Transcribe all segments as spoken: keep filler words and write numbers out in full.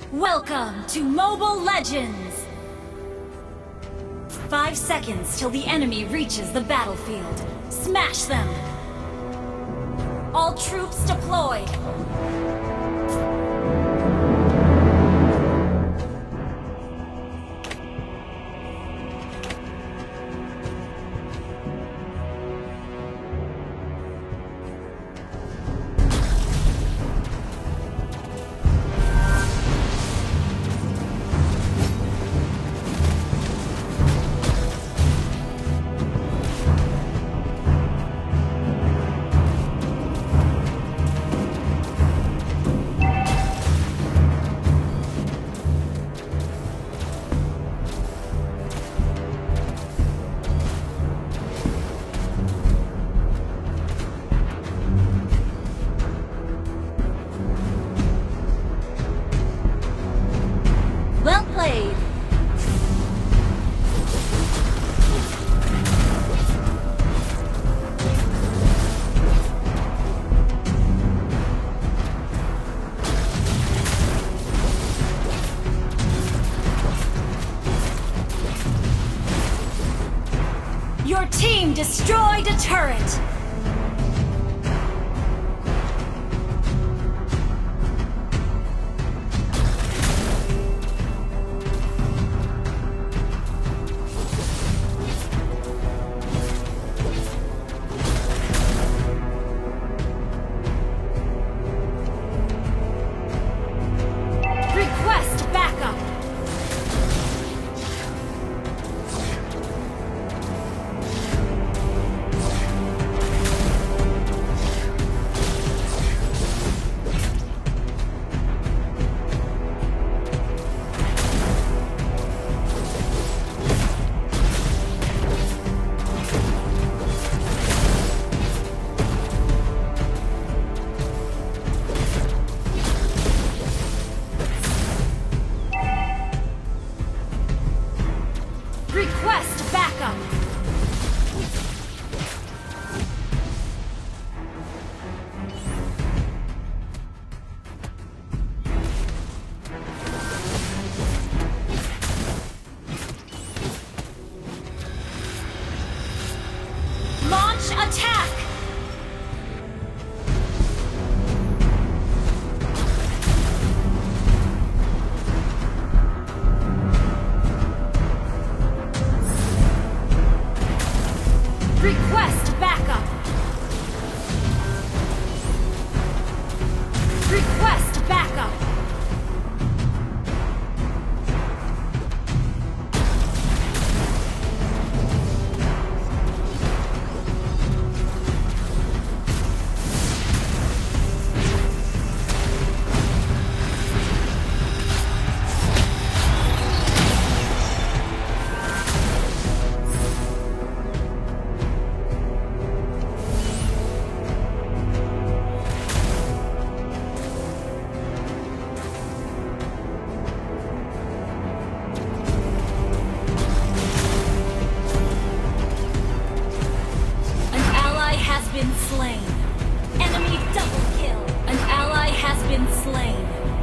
Welcome to Mobile Legends! Five seconds till the enemy reaches the battlefield. Smash them! All troops deployed! Well played! Your team destroyed a turret! Request backup! Request backup! Launch attack! Request backup! Request backup! Been slain. Enemy double kill. An ally has been slain.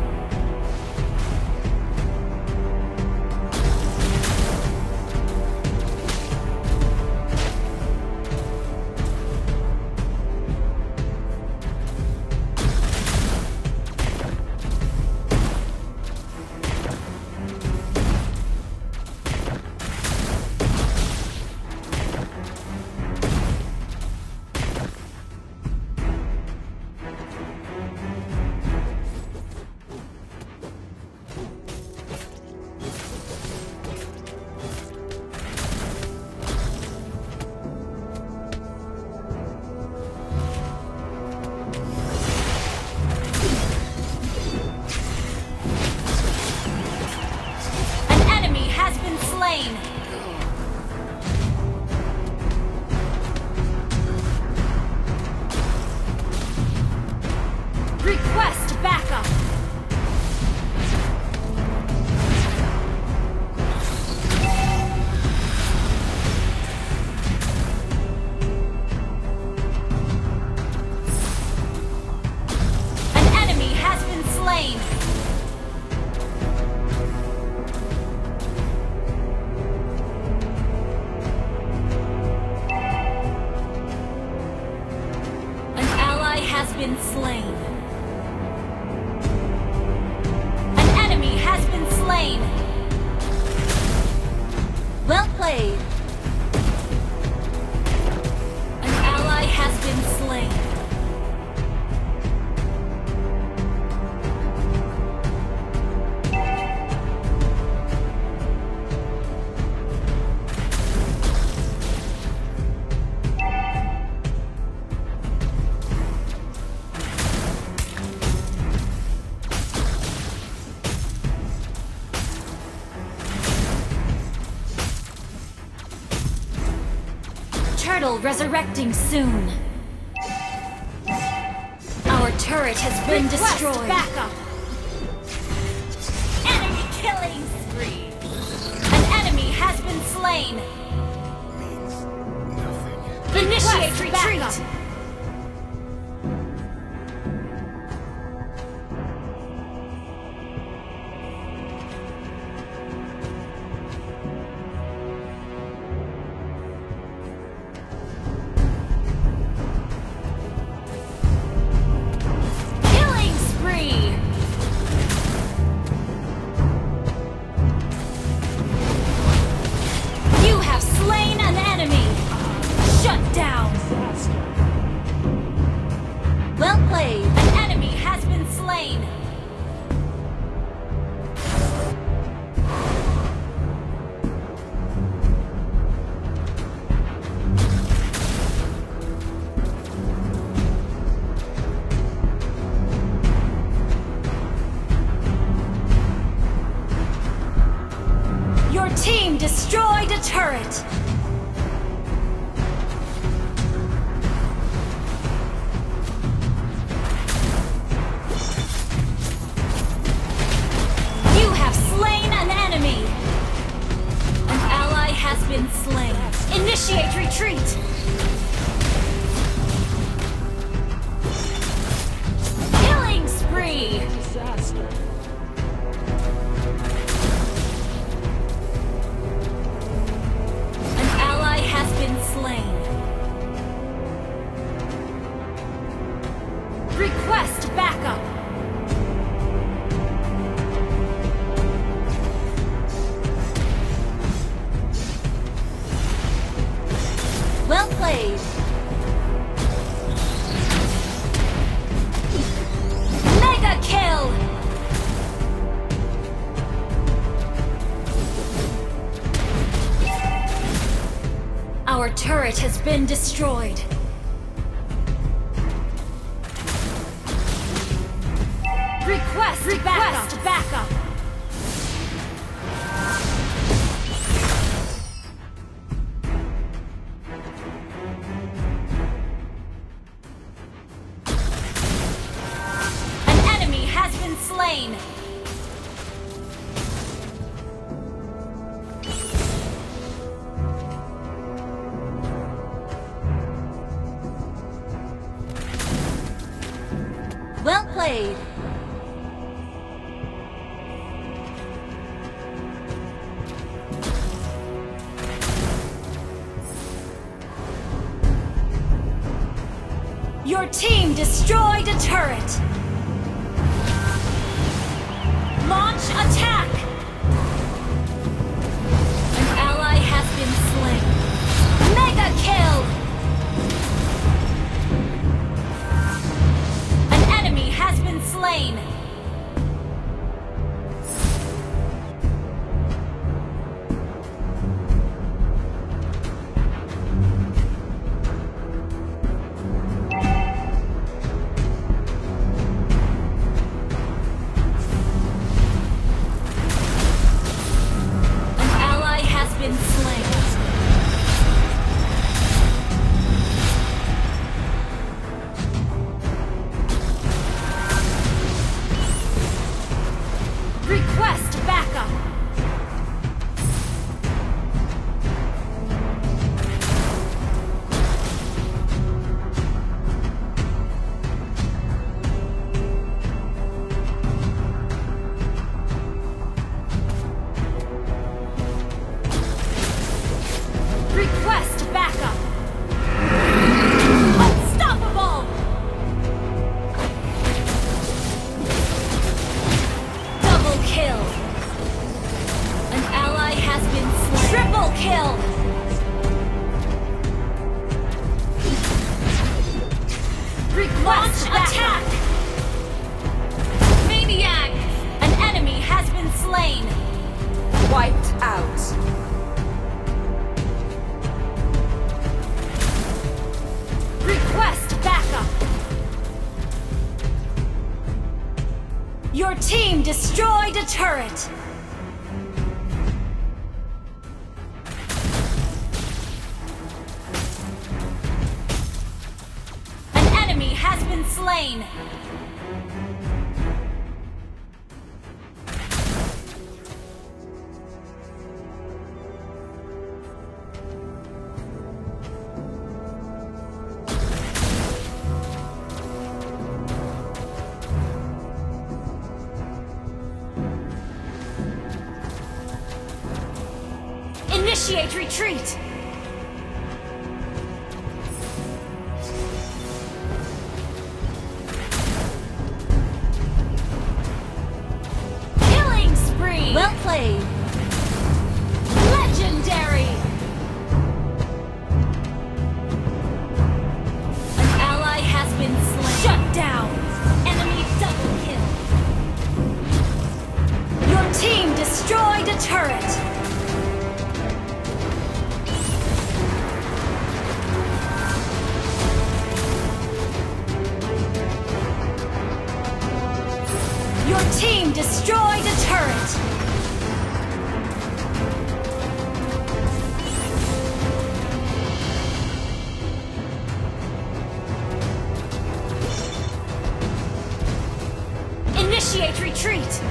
Slain. Request backup. An enemy has been slain. been slain. An enemy has been slain. Well played. An ally has been slain. Turtle resurrecting soon. Our turret has been Request destroyed. Backup. Enemy killing spree. An enemy has been slain. Means nothing. Initiate retreat. Backup. Well played. An enemy has been slain. Your team destroyed a turret. Has been slain. Initiate retreat! Killing spree! Disaster. An ally has been slain. Request backup! Well played. Mega kill! Our turret has been destroyed. Request, Request backup! backup. Slain. Well played. Your team destroyed a turret. Launch attack! An ally has been slain. Mega kill! An enemy has been slain. Request attack! Maniac! An enemy has been slain! Wiped out. Request backup! Your team destroyed a turret! An enemy has been slain! Initiate retreat! Killing spree! Well played. Legendary! An ally has been slain. Shut down! Enemy double kill! Your team destroyed a turret! Your team destroyed a turret! Initiate retreat!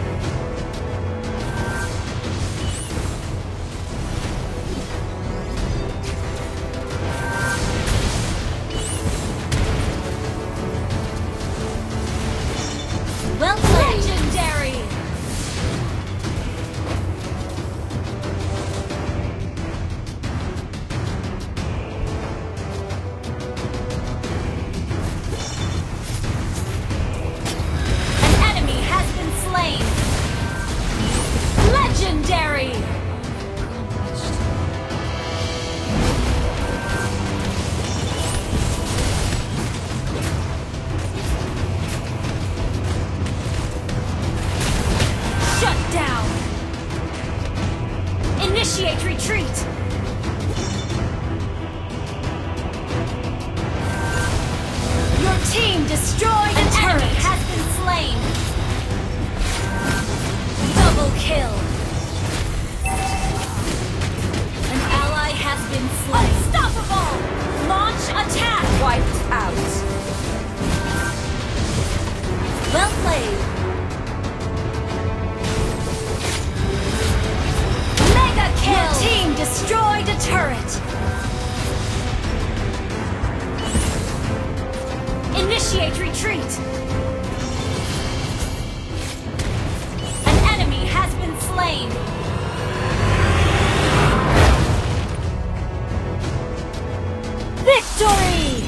Well played. Legendary! An enemy has been slain! Legendary! Shut down! Initiate retreat! Your team destroyed a turret! Enemy has been slain! Double kill! An ally has been slain! Unstoppable! Launch attack! Wiped out. Well played. Mega kill! Your team destroyed a turret! Initiate retreat! An enemy has been slain! Victory!